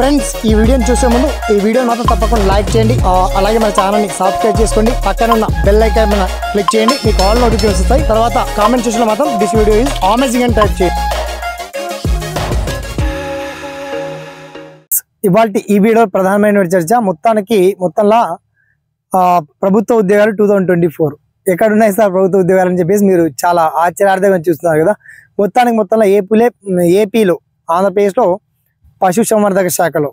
Friends ఈ వీడియోని చూసే ముందు ఈ వీడియోని మాత్రం తప్పకుండా లైక్ చేయండి, అలాగే మన ఛానల్ని సబ్స్క్రైబ్ చేసుకోండి, పక్కన ఉన్న బెల్ ఐకాన్ మీద క్లిక్ చేయండి, మీకు ఆల్ నోటిఫికేషన్స్ వస్తాయి. తర్వాత కామెంట్ సెక్షన్లో మాత్రం దిస్ వీడియో ఈజ్ అమేజింగ్ అని టైప్ చేయండి. ఇవాళ ఈ వీడియో ప్రధానమైన చర్చ మొత్తంలో ప్రభుత్వ ఉద్యోగాలు 2024 ఎక్కడున్నాయి సార్ ప్రభుత్వ ఉద్యోగాలు అని చెప్పేసి మీరు చాలా ఆశ్చర్యార్థంగా చూస్తున్నారు కదా. మొత్తంలో ఏపీలో ఆంధ్రప్రదేశ్లో పశుసంవర్ధక శాఖలో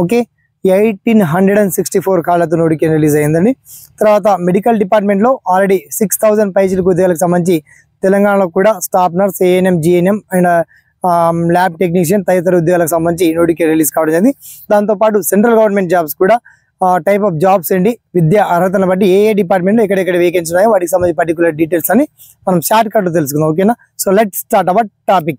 1864 కాళ్ళతో నోటిఫికేషన్ రిలీజ్ అయిందండి. తర్వాత మెడికల్ డిపార్ట్మెంట్లో ఆల్రెడీ 6000 పైచిలకు ఉద్యోగాలకు సంబంధించి తెలంగాణలో కూడా staff nurse, ANM, GNM and lab technician తదితర ఉద్యోగాలకు సంబంధించి నోటిఫికేషన్ రిలీజ్ కావడం జరిగింది. దాంతోపాటు సెంట్రల్ గవర్నమెంట్ జాబ్స్ కూడా టైప్ ఆఫ్ జాబ్స్ అండి, విద్యా అర్హతను బట్టి ఏ డిపార్ట్మెంట్లో ఎక్కడెక్కడ వేకెన్సీ ఉన్నాయో వాటికి సంబంధించి పర్టికులర్ డీటెయిల్స్ అని మనం షార్ట్ కట్ తెలుసుకుందాం. ఓకేనా? So let's start our topic.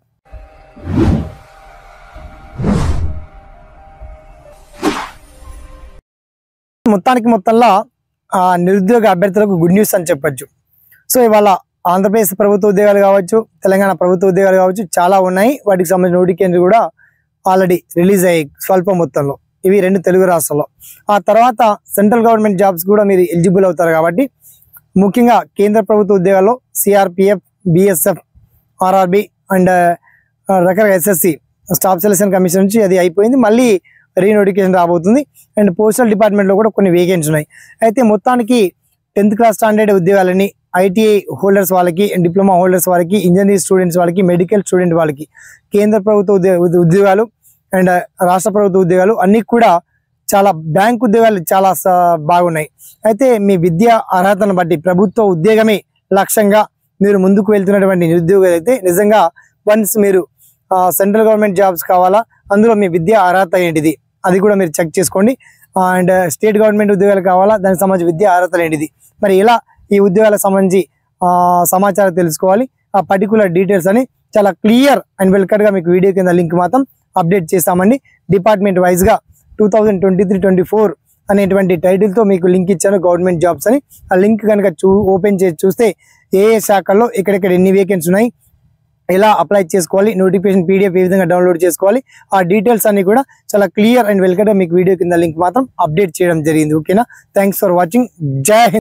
మొత్తంలో నిరుద్యోగ అభ్యర్థులకు గుడ్ న్యూస్ అని చెప్పొచ్చు. సో ఇవాళ ఆంధ్రప్రదేశ్ ప్రభుత్వ ఉద్యోగాలు కావచ్చు, తెలంగాణ ప్రభుత్వ ఉద్యోగాలు కావచ్చు, చాలా ఉన్నాయి. వాటికి సంబంధించిన నోటిఫికేషన్ కూడా ఆల్రెడీ రిలీజ్ అయ్యాయి స్వల్ప మొత్తంలో. ఇవి 2 తెలుగు రాష్ట్రాల్లో. ఆ తర్వాత సెంట్రల్ గవర్నమెంట్ జాబ్స్ కూడా మీరు ఎలిజిబుల్ అవుతారు కాబట్టి ముఖ్యంగా కేంద్ర ప్రభుత్వ ఉద్యోగాల్లో సిఆర్పిఎఫ్, బిఎస్ఎఫ్, ఆర్ఆర్బి అండ్ రకరకాల ఎస్ఎస్సి స్టాఫ్ సెలక్షన్ కమిషన్ నుంచి అది అయిపోయింది, మళ్ళీ రీనోటిఫికేషన్ రాబోతుంది. అండ్ పోస్టల్ డిపార్ట్మెంట్లో కూడా కొన్ని వేకెన్సీ ఉన్నాయి. అయితే మొత్తానికి 10th క్లాస్ స్టాండర్డ్ ఉద్యోగాలని ఐటీఐ హోల్డర్స్ వాళ్ళకి, డిప్లొమా హోల్డర్స్ వాళ్ళకి, ఇంజనీరింగ్ స్టూడెంట్స్ వాళ్ళకి, మెడికల్ స్టూడెంట్ వాళ్ళకి, కేంద్ర ప్రభుత్వ ఉద్యోగాలు అండ్ రాష్ట్ర ప్రభుత్వ ఉద్యోగాలు అన్నీ కూడా చాలా బ్యాంక్ ఉద్యోగాలు చాలా బాగున్నాయి. అయితే మీ విద్యా అర్హతను బట్టి ప్రభుత్వ ఉద్యోగమే లక్ష్యంగా మీరు ముందుకు వెళ్తున్నటువంటి నిరుద్యోగులు అయితే నిజంగా వన్స్ మీరు సెంట్రల్ గవర్నమెంట్ జాబ్స్ కావాలా, అందులో మీ విద్యా అర్హత ఏంటిది అది కూడా మీరు చెక్ చేసుకోండి. అండ్ స్టేట్ గవర్నమెంట్ ఉద్యోగాలు కావాలా, దానికి సంబంధించి విద్యా అర్హతలు ఏంటిది, మరి ఇలా ఈ ఉద్యోగాలకు సంబంధించి సమాచారం తెలుసుకోవాలి. ఆ పర్టికులర్ డీటెయిల్స్ అని చాలా క్లియర్ అండ్ వెల్కట్గా మీకు వీడియో కింద లింక్ మాత్రం అప్డేట్ చేస్తామండి. డిపార్ట్మెంట్ వైజ్గా 2023-24 అనేటువంటి టైటిల్తో మీకు లింక్ ఇచ్చాను, గవర్నమెంట్ జాబ్స్ అని. ఆ లింక్ కనుక ఓపెన్ చేసి చూస్తే ఏ శాఖల్లో ఎక్కడెక్కడ ఎన్ని వేకెన్సీ ఉన్నాయి, ఎలా అప్లై చేసుకోవాలి, నోటిఫికేషన్ పీడిఎఫ్ ఏ విధంగా డౌన్లోడ్ చేసుకోవాలి, ఆ డీటెయిల్స్ అన్ని కూడా చాలా క్లియర్ అండ్ వెల్కట్గా మీకు వీడియో కింద లింక్ మాత్రం అప్డేట్ చేయడం జరిగింది. ఓకేనా? Thanks for watching. జై హింద్.